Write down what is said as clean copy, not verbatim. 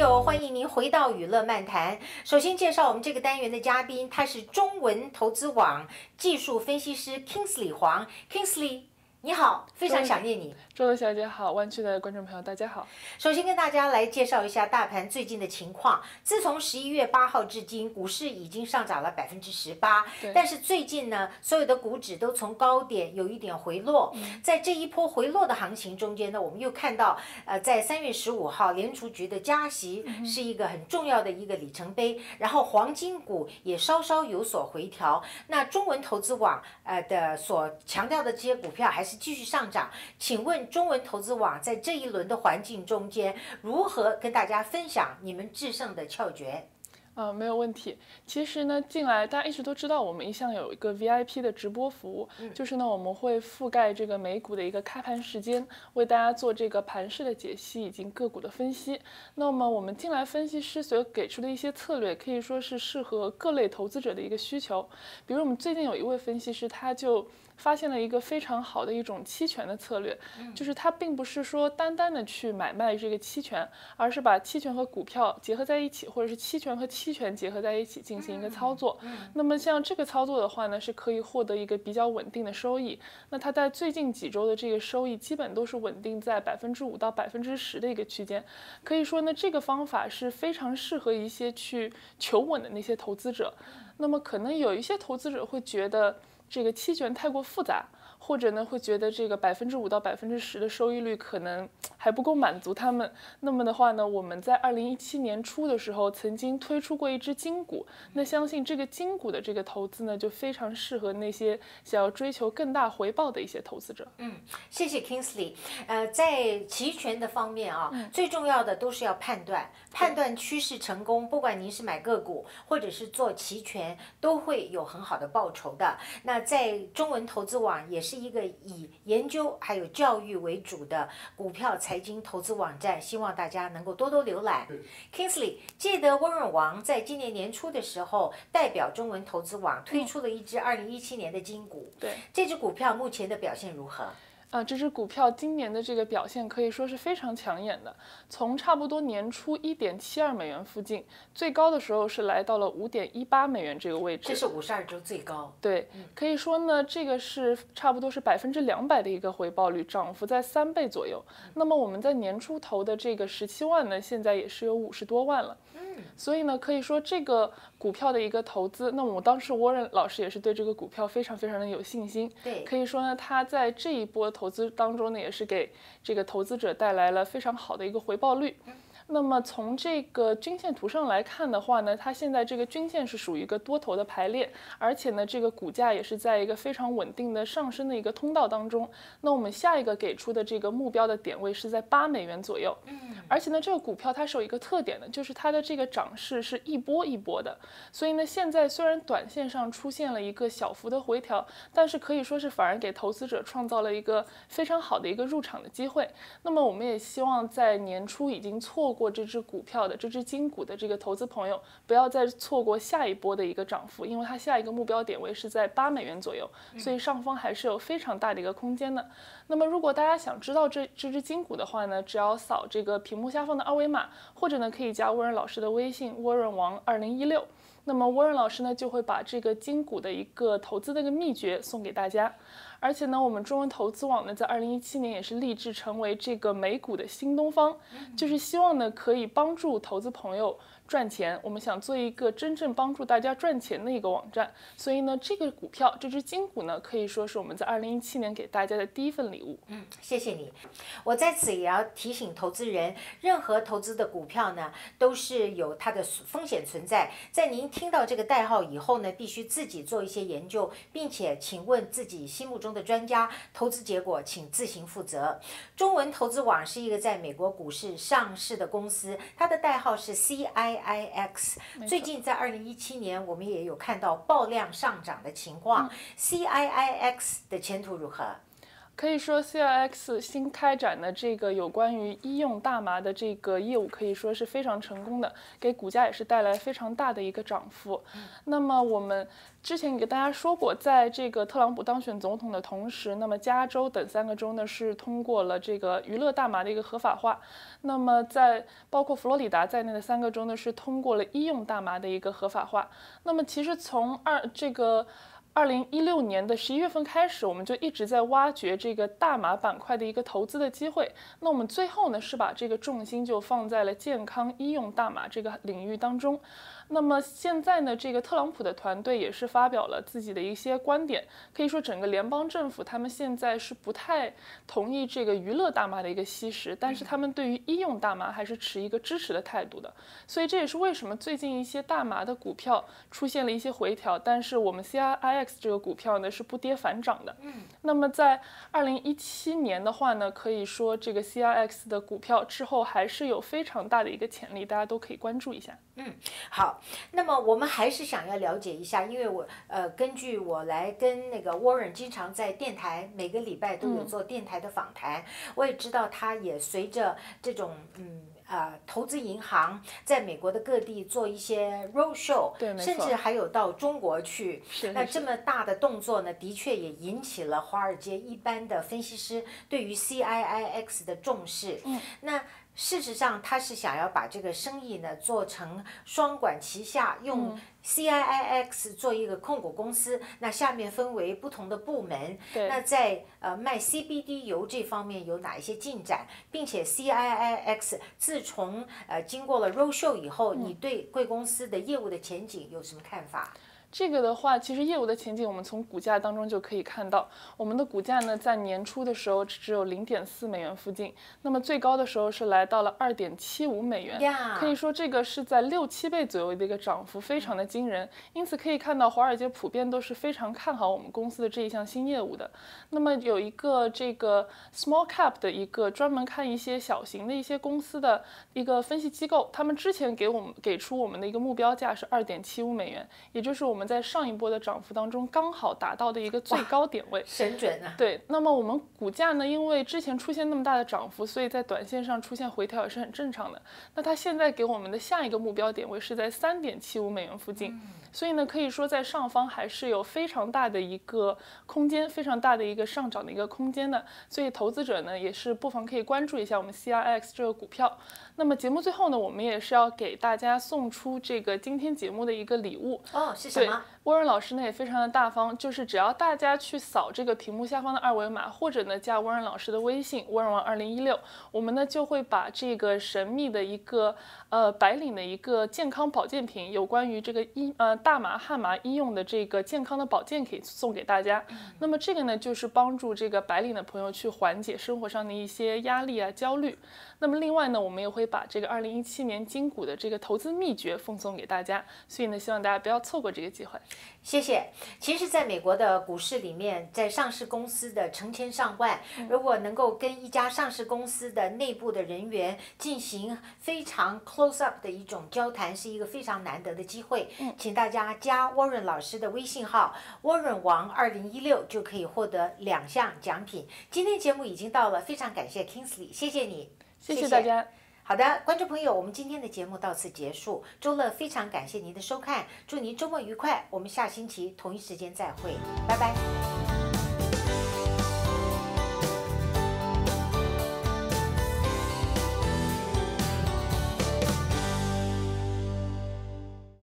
友，欢迎您回到娱乐漫谈。首先介绍我们这个单元的嘉宾，他是中文投资网技术分析师 Kingsley 黄。Kingsley， 你好，非常想念你。 周乐小姐好，湾区的观众朋友大家好。 首先跟大家来介绍一下大盘最近的情况。自从11月8号至今，股市已经上涨了18%，但是最近呢，所有的股指都从高点有一点回落。在这一波回落的行情中间呢，我们又看到，在3月15号联储局的加息是一个很重要的一个里程碑，然后黄金股也稍稍有所回调。那中文投资网的所强调的这些股票还是继续上涨。请问中文投资网在这一轮的环境中间，如何跟大家分享你们制胜的窍诀？ 没有问题。其实呢，近来大家一直都知道，我们一向有一个 VIP 的直播服务，就是呢，我们会覆盖这个美股的一个开盘时间，为大家做这个盘势的解析以及个股的分析。那么我们近来分析师所给出的一些策略，可以说是适合各类投资者的一个需求。比如我们最近有一位分析师，他就发现了一个非常好的一种期权的策略，就是它并不是说单单的去买卖这个期权，而是把期权和股票结合在一起，或者是期权和期权结合在一起进行一个操作。那么像这个操作的话呢，是可以获得一个比较稳定的收益。那它在最近几周的这个收益基本都是稳定在5%到10%的一个区间，可以说呢，这个方法是非常适合一些去求稳的那些投资者。那么可能有一些投资者会觉得这个期权太过复杂，或者呢会觉得这个5%到10%的收益率可能还不够满足他们。那么的话呢，我们在2017年初的时候曾经推出过一只金股，那相信这个金股的这个投资呢，就非常适合那些想要追求更大回报的一些投资者。 谢谢 Kingsley。在期权的方面啊，最重要的都是要判断趋势成功，不管您是买个股或者是做期权，都会有很好的报酬的。那在中文投资网也是一个以研究还有教育为主的股票财经投资网站，希望大家能够多多浏览。Kingsley， 记得温润王在今年年初的时候，代表中文投资网推出了一只2017年的金股， 对， 这只股票目前的表现如何？ 这只股票今年的这个表现可以说是非常抢眼的，从差不多年初1.72美元附近，最高的时候是来到了5.18美元这个位置， 这是52周最高。 对，可以说呢，这个是差不多是200%的一个回报率，涨幅在3倍左右。那么我们在年初投的这个17万呢，现在也是有50多万了。所以呢，可以说这个股票的一个投资，那么我当时沃伦老师也是对这个股票非常非常的有信心。 对， 可以说呢，他在这一波投资当中呢，也是给这个投资者带来了非常好的一个回报率。那么从这个均线图上来看的话呢，它现在这个均线是属于一个多头的排列，而且呢，这个股价也是在一个非常稳定的上升的一个通道当中。那我们下一个给出的这个目标的点位是在8美元左右。而且呢，这个股票它是有一个特点的，就是它的这个涨势是一波一波的。所以呢，现在虽然短线上出现了一个小幅的回调，但是可以说是反而给投资者创造了一个非常好的一个入场的机会。那么我们也希望在年初已经错过这只股票的这只金股的这个投资朋友，不要再错过下一波的一个涨幅，因为它下一个目标点位是在8美元左右，所以上方还是有非常大的一个空间的。那么如果大家想知道这只金股的话呢，只要扫这个屏幕下方的二维码，或者呢可以加沃润老师的微信沃润王2016。那么沃润老师呢就会把这个金股的一个投资的一个秘诀送给大家。而且呢，我们中文投资网呢，在2017年也是立志成为这个美股的新东方，就是希望呢可以帮助投资朋友赚钱。我们想做一个真正帮助大家赚钱的一个网站，所以呢，这个股票这只金股呢，可以说是我们在2017年给大家的第一份礼物。 谢谢你。我在此也要提醒投资人，任何投资的股票呢，都是有它的风险存在。在您听到这个代号以后呢，必须自己做一些研究，并且请问自己心目中的专家，投资结果请自行负责。中文投资网是一个在美国股市上市的公司，它的代号是 CIIX。最近在2017年，我们也有看到爆量上涨的情况。CIIX 的前途如何？ 可以说 CRX 新开展的这个有关于医用大麻的这个业务，可以说是非常成功的，给股价也是带来非常大的一个涨幅。那么我们之前给大家说过，在这个特朗普当选总统的同时，那么加州等3个州呢是通过了这个娱乐大麻的一个合法化，那么在包括佛罗里达在内的3个州呢是通过了医用大麻的一个合法化。那么其实从2016年的11月份开始，我们就一直在挖掘这个大麻板块的一个投资的机会。那我们最后呢，是把这个重心就放在了健康医用大麻这个领域当中。那么现在呢，这个特朗普的团队也是发表了自己的一些观点，可以说整个联邦政府他们现在是不太同意这个娱乐大麻的一个吸食，但是他们对于医用大麻还是持一个支持的态度的。所以这也是为什么最近一些大麻的股票出现了一些回调，但是我们 CRIX 这个股票呢是不跌反涨的。那么在2017年的话呢，可以说这个 CRX 的股票之后还是有非常大的一个潜力，大家都可以关注一下。 好，那么我们还是想要了解一下，因为我根据我来跟那个 Warren 经常在电台每个礼拜都有做电台的访谈，我也知道他也随着这种投资银行在美国的各地做一些 road show， 甚至还有到中国去。那这么大的动作呢，的确也引起了华尔街一般的分析师对于 CIIX 的重视。那事实上，他是想要把这个生意呢做成双管齐下，用 CIIX 做一个控股公司，那下面分为不同的部门。那在卖 CBD 油这方面有哪一些进展，并且 CIIX 自从经过了 roadshow 以后，你对贵公司的业务的前景有什么看法？ 这个的话，其实业务的前景我们从股价当中就可以看到，我们的股价呢在年初的时候只有0.4美元附近，那么最高的时候是来到了2.75美元，可以说这个是在6、7倍左右的一个涨幅，非常的惊人。因此可以看到华尔街普遍都是非常看好我们公司的这一项新业务的。那么有一个这个 small cap 的一个专门看一些小型的一些公司的一个分析机构，他们之前给出我们的一个目标价是2.75美元，也就是我们在上一波的涨幅当中刚好达到的一个最高点位， 神准啊！ 对，那么我们股价呢，因为之前出现那么大的涨幅，所以在短线上出现回调也是很正常的。那它现在给我们的下一个目标点位是在3.75美元附近，所以呢，可以说在上方还是有非常大的一个空间，非常大的一个上涨的一个空间的。所以投资者呢，也是不妨可以关注一下我们 CRX 这个股票。那么节目最后呢，我们也是要给大家送出这个今天节目的一个礼物哦，是什么 ？Warren 老师呢也非常的大方，就是只要大家去扫这个屏幕下方的2维码，或者呢加 Warren 老师的微信 Warren2016，我们呢就会把这个神秘的一个白领的一个健康保健品，有关于这个大麻旱麻医用的这个健康的保健可以送给大家。那么这个呢就是帮助这个白领的朋友去缓解生活上的一些压力啊、焦虑。那么另外呢，我们也会把这个2017年金股的这个投资秘诀奉送给大家，所以呢，希望大家不要错过这个机会。 谢谢。其实，在美国的股市里面，在上市公司的成千上万，如果能够跟一家上市公司的内部的人员进行非常 close up 的一种交谈，是一个非常难得的机会。请大家加 Warren 老师的微信号 Warren 王2016，就可以获得2项奖品。今天节目已经到了，非常感谢 Kingsley， 谢谢你。 谢谢大家。 好的，观众朋友，我们今天的节目到此结束。周乐非常感谢您的收看，祝您周末愉快。我们下星期同一时间再会，拜拜。